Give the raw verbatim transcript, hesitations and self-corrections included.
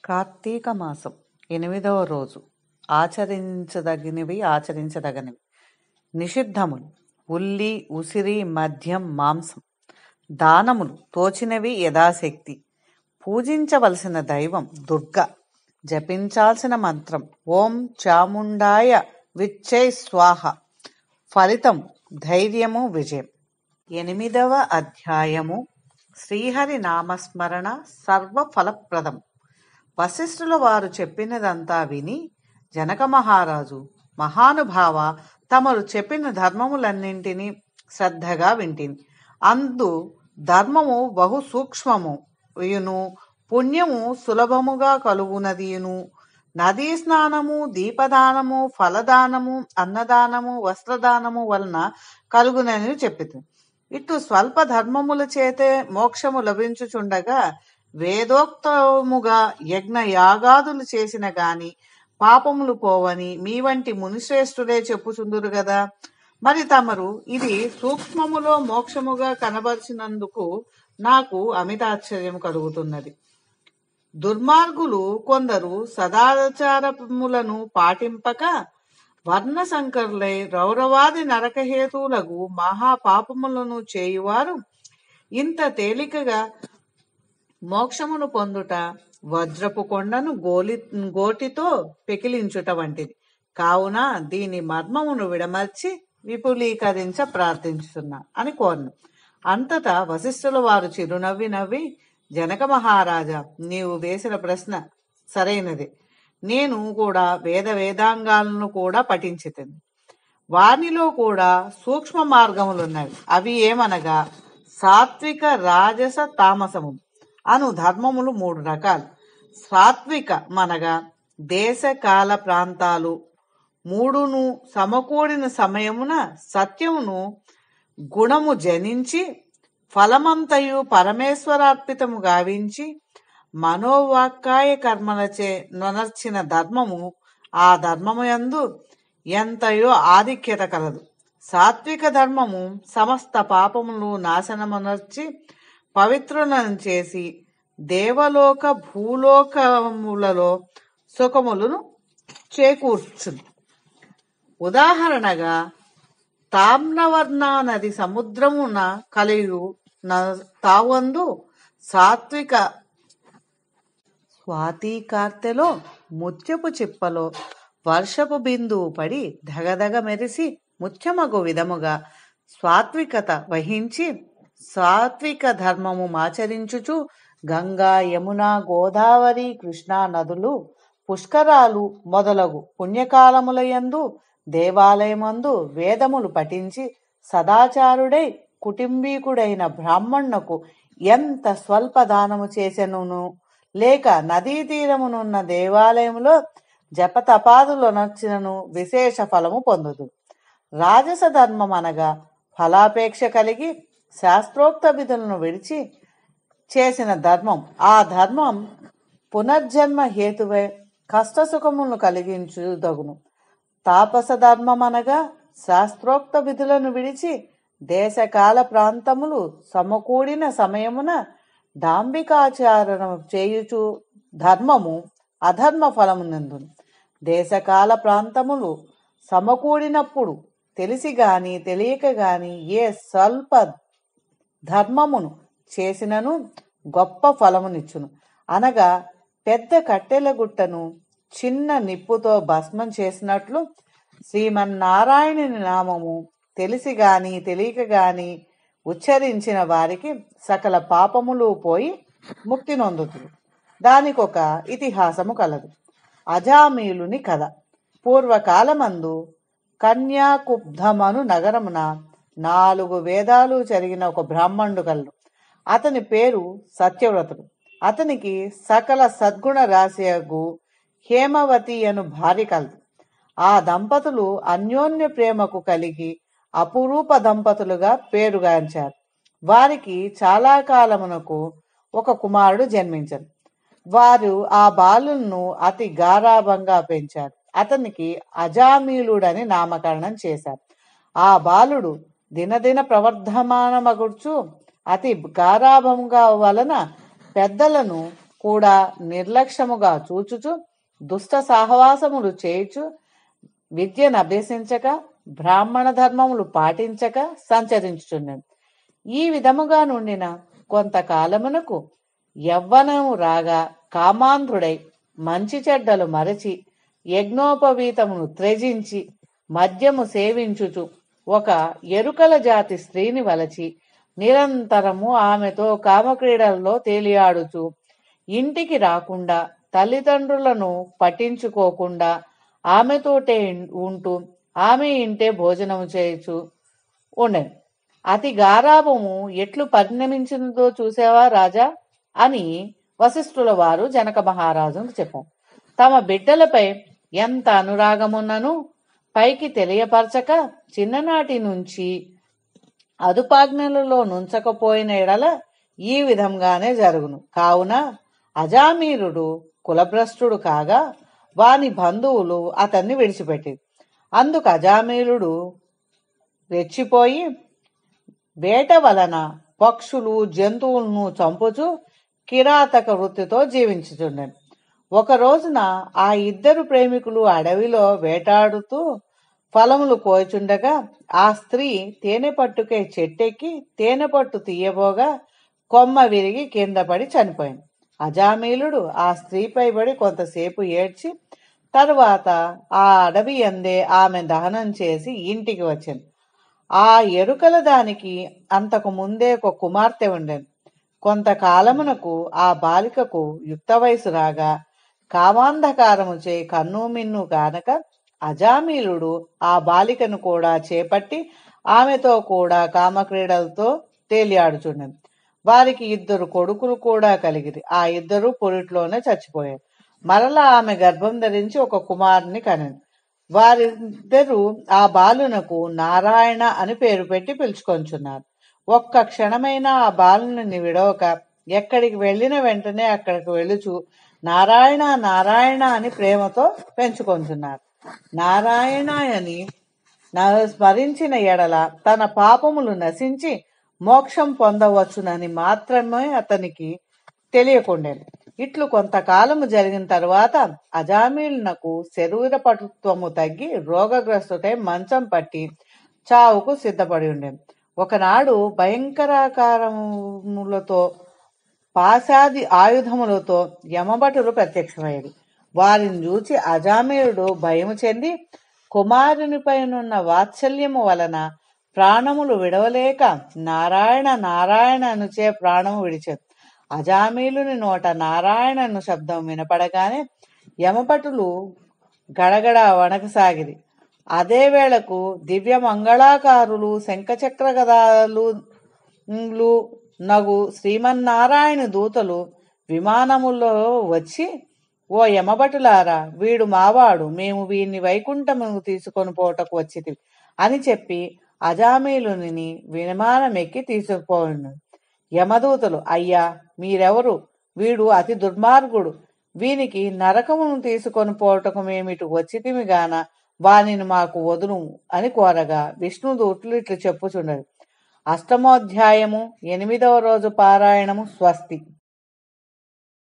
కార్తీక మాసం ఎనిమిదవ రోజు ఆచరించదగినవి ఆచరించదగనివి నిషిద్ధములు ఉల్లి ఉసిరి మద్యం మాంసం దానములు తోచినవి యథాశక్తి పూజించవలసిన దైవం దుర్గ జపించాల్సిన మంత్రం ఓం చాముండాయ విచ్చై స్వాహ ఫలితం ధైర్యము విజయం. ఎనిమిదవ అధ్యాయము శ్రీహరి నామస్మరణ సర్వఫలప్రదం. వశిష్ఠుల వారు చెప్పినదంతా విని జనక మహారాజు మహానుభావ తమరు చెప్పిన ధర్మములన్నింటినీ శ్రద్ధగా వింటిని. అందు ధర్మము బహు సూక్ష్మము యును పుణ్యము సులభముగా కలుగునదియును. నదీ స్నానము, దీపదానము, ఫలదానము, అన్నదానము, వస్త్రదానము వలన కలుగునని చెప్పితి. ఇటు స్వల్ప ధర్మముల చేతే మోక్షము లభించుచుండగా వేదోక్తముగా యజ్ఞ యాగాదులు చేసిన గాని పాపములు పోవని మీ వంటి మునిశ్రేష్ఠులే చెప్పుచుందురు గదా. మరి తమరు ఇది సూక్ష్మములో మోక్షముగా కనబరిచినందుకు నాకు అమితాశ్చర్యము కలుగుతున్నది. దుర్మార్గులు కొందరు సదాచారములను పాటింపక వర్ణ సంకరులై రౌరవాది నరకహేతువులకు మహాపాపములను చేయువారు ఇంత తేలికగా మోక్షమును పొందుట వజ్రపు కొండను గోలి గోటితో పెకిలించుట వంటిది. కావున దీని మర్మమును విడమర్చి విపులీకరించ ప్రార్థించుతున్నా అని కోరను. అంతటా వశిష్ఠుల వారు చిరునవ్వి నవ్వి, జనక మహారాజా, నీవు వేసిన ప్రశ్న సరైనది. నేను కూడా వేద వేదాంగాలను కూడా పఠించితిని. వానిలో కూడా సూక్ష్మ మార్గములున్నవి. అవి ఏమనగా సాత్విక, రాజస, తామసము అను ధర్మములు మూడు రకాలు. సాత్విక మనగా దేశ కాల ప్రాంతాలు మూడును సమకూడిన సమయమున సత్యమును గుణము జనించి ఫలమంతయు పరమేశ్వరార్పితము గావించి మనోవాక్కాయ కర్మలచే నొనర్చిన ధర్మము. ఆ ధర్మము యందు ఎంతయో ఆధిక్యత కలదు. సాత్విక ధర్మము సమస్త పాపములు నాశనమునర్చి పవిత్రులను చేసి దేవలోక భూలోకములలో సుఖములను చేకూర్చును. ఉదాహరణగా తామ్రవర్ణ నది సముద్రమున కలియు తావందు సాత్విక స్వాతి కార్తెలో ముత్యపు చిప్పలో వర్షపు బిందువు పడి ధగధగ మెరిసి ముత్యమగు విధముగా సాత్వికత వహించి సాత్విక ధర్మము ఆచరించుచు గంగా, యమున, గోదావరి, కృష్ణా నదులు, పుష్కరాలు మొదలగు పుణ్యకాలములయందు దేవాలయమందు వేదములు పఠించి సదాచారుడై కుటుంబీకుడైన బ్రాహ్మణునకు ఎంత స్వల్ప దానము చేసెనును, లేక నదీ తీరమునున్న దేవాలయములో జపతపాదులు నచ్చినను విశేష ఫలము పొందుదు. రాజస ధర్మం అనగా ఫలాపేక్ష కలిగి శాస్త్రోక్త విధులను విడిచి చేసిన ధర్మం. ఆ ధర్మం పునర్జన్మ హేతువై కష్టసుఖములను కలిగించుదగును. తాపస ధర్మం అనగా శాస్త్రోక్త విధులను విడిచి దేశకాల ప్రాంతములు సమకూడిన సమయమున డాంబికాచారణం చేయుచు ధర్మము. అధర్మ ఫలమునందును దేశకాల ప్రాంతములు సమకూడినప్పుడు తెలిసి గాని తెలియక గాని ఏ స్వల్ప ధర్మమును చేసినను గొప్ప ఫలమునిచ్చును. అనగా పెద్ద కట్టెల గుట్టను చిన్న నిప్పుతో భస్మం చేసినట్లు శ్రీమన్నారాయణుని నామము తెలిసి గాని తెలియక గాని ఉచ్చరించిన వారికి సకల పాపములు పోయి ముక్తి నొందుతుంది. దానికొక ఇతిహాసము కలదు. అజామీలుని కథ. పూర్వకాలమందు కన్యాకుబ్ధమను నగరమున నాలుగు వేదాలు చదివిన ఒక బ్రాహ్మణుడు కలడు. అతని పేరు సత్యవ్రతుడు. అతనికి సకల సద్గుణ రాశియగు హేమవతి అను భార్య కలదు. ఆ దంపతులు అన్యోన్య ప్రేమకు కలిగి అపురూప దంపతులుగా పేరుగాంచారు. వారికి చాలా కాలమునకు ఒక కుమారుడు జన్మించారు. వారు ఆ బాలును అతి గారాభంగా పెంచారు. అతనికి అజామీలుడని నామకరణం చేశారు. ఆ బాలుడు దినదిన ప్రవర్ధమానమగుచు అతి గారాభంగా వలన పెద్దలను కూడా నిర్లక్ష్యముగా చూచుచు దుష్ట సహవాసములు చేయుచు విద్యను అభ్యసించక బ్రాహ్మణ ధర్మములు పాటించక సంచరించుచున్నది. ఈ విధముగా నుండిన కొంతకాలమునకు యవ్వనము రాగా కామాంధుడై మంచి చెడ్డలు మరచి యజ్ఞోపవీతమును త్యజించి మద్యము సేవించుచు ఒక ఎరుకల జాతి స్త్రీని వలచి నిరంతరము ఆమెతో కామక్రీడల్లో తేలియాడుచు ఇంటికి రాకుండా తల్లిదండ్రులను పట్టించుకోకుండా ఆమెతోటే ఉంటూ ఆమె ఇంటే భోజనము చేయుచు ఉండెను. అతి గారాభము ఎట్లు పరిణమించినదో చూసావా రాజా అని వశిష్ఠుల వారు జనక మహారాజుకు చెప్పారు. తమ బిడ్డలపై ఎంత అనురాగమున్నను పైకి తెలియపరచక చిన్ననాటి నుంచి అదుపాజ్ఞలలో నుంచకపోయిన ఎడల ఈ విధంగానే జరుగును. కావున అజామీరుడు కులభ్రష్టుడు కాగా వాని బంధువులు అతన్ని విడిచిపెట్టి అందుకు అజామీరుడు రెచ్చిపోయి వేట వలన పక్షులు జంతువులను చంపుచు కిరాతక వృత్తితో జీవించుచుండెను. ఒక రోజున ఆ ఇద్దరు ప్రేమికులు అడవిలో వేటాడుతూ ఫలములు కోయుచుండగా ఆ స్త్రీ తేనె పట్టుకే చెట్టెక్కి తేనె పట్టు తీయబోగా కొమ్మ విరిగి కింద పడి చనిపోయింది. అజామీలుడు ఆ స్త్రీపై పడి కొంతసేపు ఏడ్చి తరువాత ఆ అడవి అందే ఆమె దహనం చేసి ఇంటికి వచ్చింది. ఆ ఎరుకల దానికి అంతకు ముందే ఒక కుమార్తె ఉండెను. కొంతకాలమునకు ఆ బాలికకు యుక్త వయసు రాగా కామాంధకారము చే కన్ను మిన్ను కానక అజామీలుడు ఆ బాలికను కూడా చేపట్టి ఆమెతో కూడా కామక్రీడలతో తేలియాడుచుండెను. వారికి ఇద్దరు కొడుకులు కూడా కలిగిరి. ఆ ఇద్దరు పొరిట్లోనే చచ్చిపోయారు. మరలా ఆమె గర్భం ధరించి ఒక కుమారుని కనెను. వారిద్దరూ ఆ బాలునకు నారాయణ అని పేరు పెట్టి పిలుచుకొంచున్నారు. ఒక్క క్షణమైన ఆ బాలుని విడవక ఎక్కడికి వెళ్ళిన వెంటనే అక్కడికి వెళుచు నారాయణ నారాయణ అని ప్రేమతో పెంచుకొంచున్నారు. నారాయణ అని స్మరించిన ఎడల తన పాపములు నశించి మోక్షం పొందవచ్చునని మాత్రమే అతనికి తెలియకుండేది. ఇట్లు కొంతకాలము జరిగిన తరువాత అజామీలునకు శరీర పటుత్వము తగ్గి రోగగ్రస్తుడై మంచం పట్టి చావుకు సిద్ధపడి ఉండేది. ఒకనాడు భయంకరాకారములతో పాశాది ఆయుధములతో యమభటులు ప్రత్యక్షమయ్యారు. వారిని చూచి అజామీలుడు భయము చెంది కుమారునిపైనున్న వాత్సల్యము వలన ప్రాణములు విడవలేక నారాయణ నారాయణ అనుచే ప్రాణము విడిచారు. అజామీలుని నోట నారాయణను శబ్దం వినపడగానే యమభటులు గడగడ వణకసాగిరి. అదే వేళకు దివ్య మంగళాకారులు శంఖచక్ర గదాలు నగు శ్రీమన్నారాయణ దూతలు విమానములో వచ్చి, ఓ యమభటులారా, వీడు మావాడు, మేము వీరిని వైకుంఠము తీసుకొని పోటకు వచ్చితివి అని చెప్పి అజామీలుని విమానమెక్కి తీసుకుపోయిను. యమదూతలు, అయ్యా మీరెవరు? వీడు అతి దుర్మార్గుడు, వీనికి నరకమును తీసుకొని పోటకు మేమిటు వచ్చితిమి గాన వానిని మాకు వదును అని కోరగా విష్ణుదూతులు ఇట్లు చెప్పుచున్నది. అష్టమోధ్యాయము ఎనిమిదవ రోజు పారాయణము. స్వస్తి.